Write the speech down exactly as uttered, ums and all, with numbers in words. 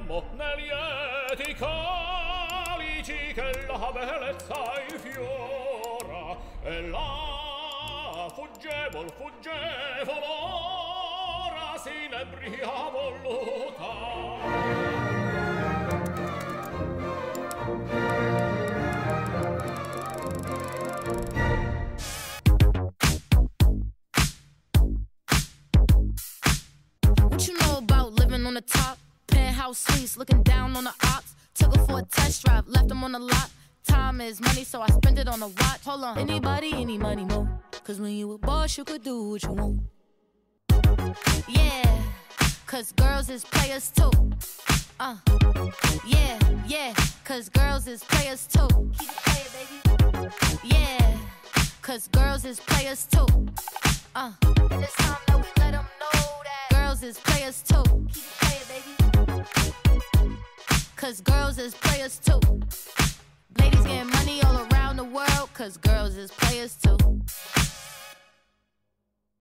bevemmo nei lieti calici che la bellezza infiora e la fuggevol fuggevol ora s'inebria voluta. What you know about living on the top? Penthouse suites, looking down on the ops. Took her for a test drive, left them on the lot. Time is money, so I spend it on a watch. Hold on, anybody, any money, mo? Cause when you a boss, you could do what you want. Yeah, cause girls is players too. Uh, yeah, yeah, cause girls is players too. Keep it playing, baby. Yeah, cause girls is players too. Uh, and it's time that we let them know that girls is players too. Keep it playing, baby. Cause girls is players too. Ladies getting money all around the world, cause girls is players too.